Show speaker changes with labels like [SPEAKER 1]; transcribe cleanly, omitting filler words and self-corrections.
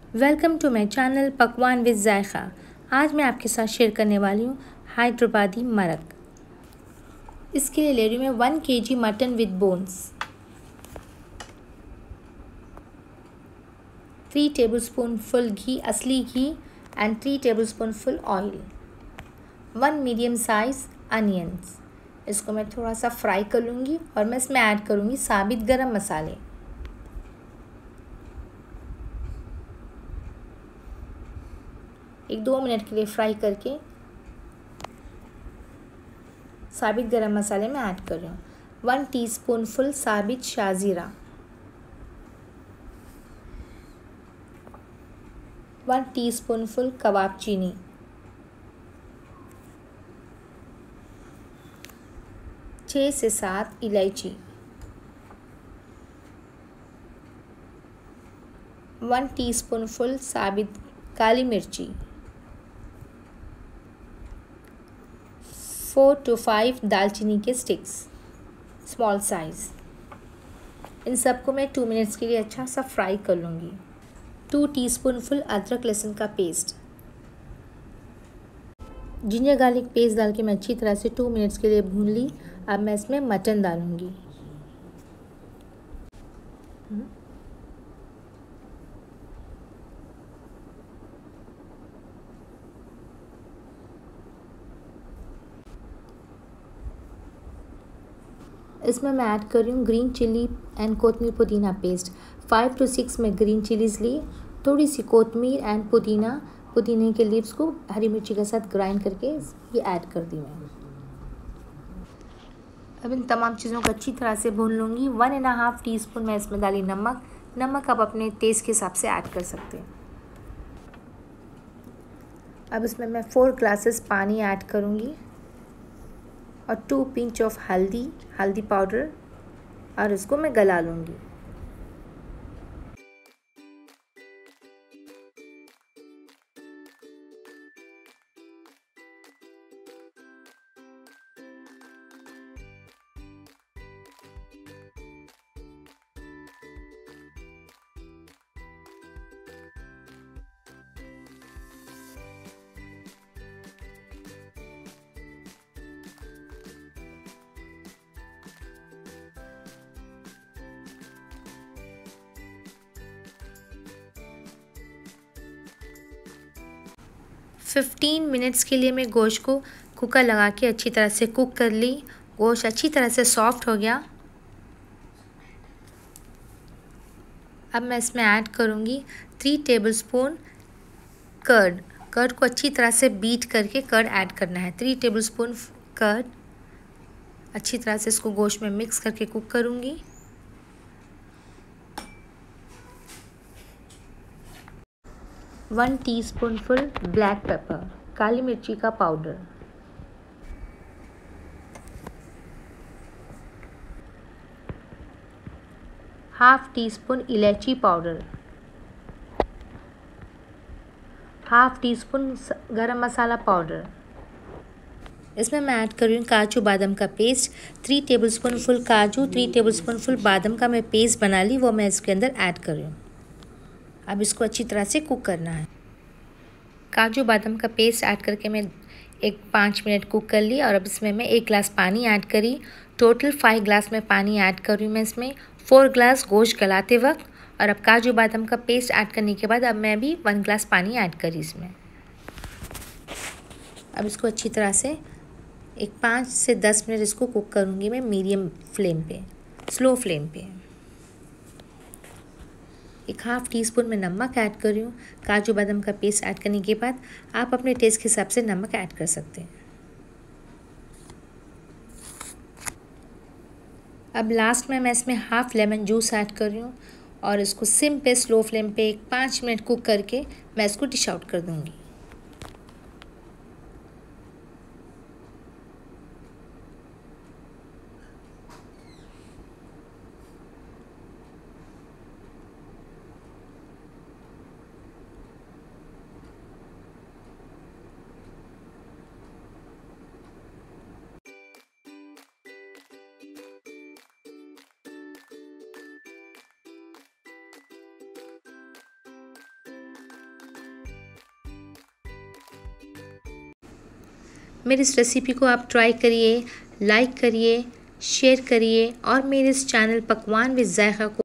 [SPEAKER 1] Welcome to my channel Pakwan with Zaika. आज मैं आपके साथ शेयर करने वाली हूँ हैदराबादी मरक। इसके लिए ले रही हूँ मैं 1 kg mutton with bones, 3 tablespoon full ghee, असली ghee and 3 tablespoon full oil, 1 medium size onions. इसको मैं थोड़ा सा फ्राई कर लूँगी और मैं इसमें ऐड करूँगी साबित गरम मसाले। एक 2 मिनट के लिए फ्राई करके साबित गरम मसाले में ऐड कर रही हूँ। 1 टीस्पून फुल साबित शाजीरा, 1 टीस्पून फुल कबाब चीनी, 6 से 7 इलायची, 1 टीस्पून फुल साबित काली मिर्ची, 4 to 5 दालचीनी के स्टिक्स स्मॉल साइज़। इन सबको मैं 2 मिनट्स के लिए अच्छा सा फ्राई कर लूँगी। 2 टीस्पून फुल अदरक लहसुन का पेस्ट, जिंजर गार्लिक पेस्ट डाल के मैं अच्छी तरह से 2 मिनट्स के लिए भून ली। अब मैं इसमें मटन डालूँगी। इसमें मैं ऐड कर रही हूँ ग्रीन चिली एंड कोतमीर पुदीना पेस्ट। 5 to 6 में ग्रीन चिलीज़ ली, थोड़ी सी कोतमीर एंड पुदीने के लीव्स को हरी मिर्ची के साथ ग्राइंड करके ये ऐड कर दी मैं। अब इन तमाम चीज़ों को अच्छी तरह से भून लूँगी। 1.5 टीस्पून मैं इसमें डाली नमक आप अपने टेस्ट के हिसाब से ऐड कर सकते हैं। अब इसमें मैं 4 ग्लासेस पानी ऐड करूँगी और 2 पिंच ऑफ हल्दी पाउडर, और इसको मैं गला लूँगी। फिफ्टीन मिनट्स के लिए मैं गोश्त को कुकर लगा के अच्छी तरह से कुक कर ली। गोश्त अच्छी तरह से सॉफ्ट हो गया। अब मैं इसमें ऐड करूँगी 3 टेबलस्पून कर्ड को अच्छी तरह से बीट करके कर्ड ऐड करना है। 3 टेबलस्पून कर्ड, अच्छी तरह से इसको गोश्त में मिक्स करके कुक करूँगी। One teaspoon full black pepper, काली मिर्ची का पाउडर, हाफ टीस्पून इलायची powder, half teaspoon garam masala powder. इसमें मैं ऐड कर रही हूँ काजू बादाम का पेस्ट। 3 टेबलस्पून फुल काजू, 3 टेबलस्पून फुल बादाम का मैं पेस्ट बना ली, वो मैं इसके अंदर ऐड कर रही हूँ। अब इसको अच्छी तरह से कुक करना है। काजू बादाम का पेस्ट ऐड करके मैं 5 मिनट कुक कर ली, और अब इसमें मैं 1 गिलास पानी ऐड करी। टोटल 5 गिलास में पानी ऐड कर रही हूँ मैं इसमें। 4 गिलास गोश्त गलाते वक्त, और अब काजू बादाम का पेस्ट ऐड करने के बाद अब मैं भी 1 गिलास पानी ऐड करी इसमें। अब इसको अच्छी तरह से 5 से 10 मिनट इसको कुक करूँगी मैं मीडियम फ्लेम पे, स्लो फ्लेम पे। 1/2 टीस्पून में नमक ऐड कर रही हूँ। काजू बादाम का पेस्ट ऐड करने के बाद आप अपने टेस्ट के हिसाब से नमक ऐड कर सकते हैं। अब लास्ट में मैं इसमें हाफ लेमन जूस ऐड कर रही हूँ, और इसको सिम पे स्लो फ्लेम पे 5 मिनट कुक करके मैं इसको डिश आउट कर दूँगी। मेरी इस रेसिपी को आप ट्राई करिए, लाइक करिए, शेयर करिए और मेरे इस चैनल पकवान विद ज़ायक़ा को